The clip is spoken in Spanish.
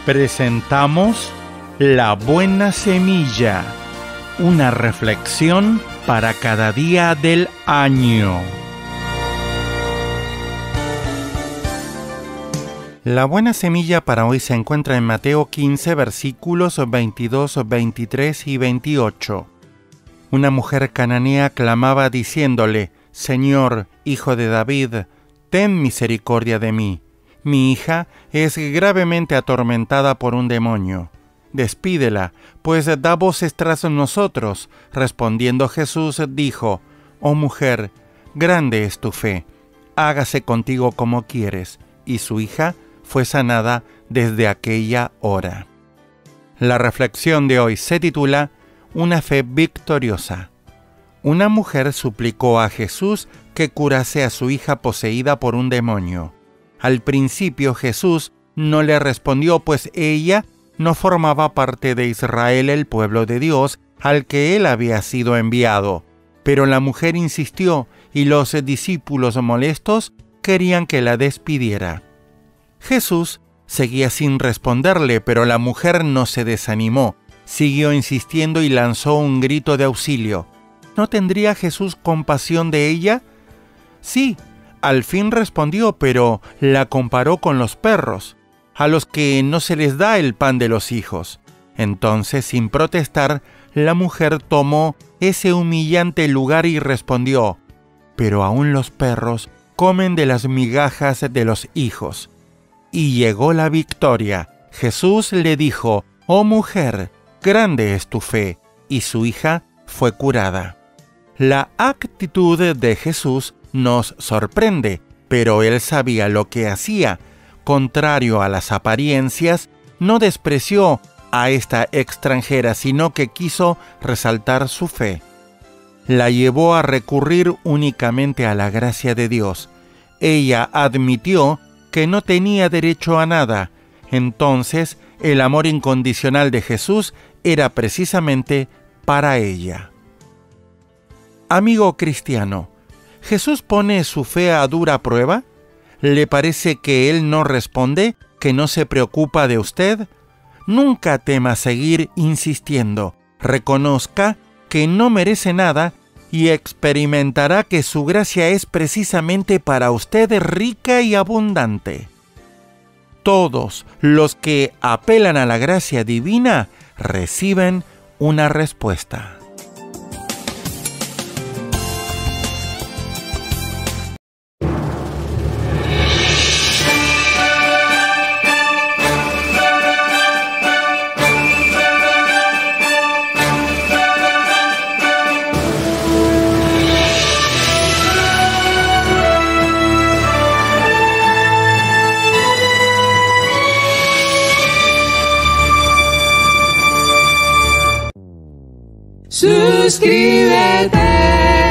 Presentamos La Buena Semilla, una reflexión para cada día del año. La buena semilla para hoy se encuentra en Mateo 15, versículos 22, 23 y 28. Una mujer cananea clamaba diciéndole: Señor, Hijo de David, ten misericordia de mí. Mi hija es gravemente atormentada por un demonio. Despídela, pues da voces tras nosotros. Respondiendo Jesús dijo: Oh mujer, grande es tu fe, hágase contigo como quieres. Y su hija fue sanada desde aquella hora. La reflexión de hoy se titula Una fe victoriosa. Una mujer suplicó a Jesús que curase a su hija poseída por un demonio. Al principio Jesús no le respondió, pues ella no formaba parte de Israel, el pueblo de Dios, al que él había sido enviado. Pero la mujer insistió y los discípulos molestos querían que la despidiera. Jesús seguía sin responderle, pero la mujer no se desanimó. Siguió insistiendo y lanzó un grito de auxilio. ¿No tendría Jesús compasión de ella? Sí, al fin respondió, pero la comparó con los perros, a los que no se les da el pan de los hijos. Entonces, sin protestar, la mujer tomó ese humillante lugar y respondió: pero aún los perros comen de las migajas de los hijos. Y llegó la victoria. Jesús le dijo: Oh mujer, grande es tu fe, y su hija fue curada. La actitud de Jesús nos sorprende, pero él sabía lo que hacía. Contrario a las apariencias, no despreció a esta extranjera, sino que quiso resaltar su fe. La llevó a recurrir únicamente a la gracia de Dios. Ella admitió que no tenía derecho a nada. Entonces, el amor incondicional de Jesús era precisamente para ella. Amigo cristiano, ¿Jesús pone su fe a dura prueba? ¿Le parece que Él no responde, que no se preocupa de usted? Nunca tema seguir insistiendo. Reconozca que no merece nada y experimentará que su gracia es precisamente para usted rica y abundante. Todos los que apelan a la gracia divina reciben una respuesta. Suscríbete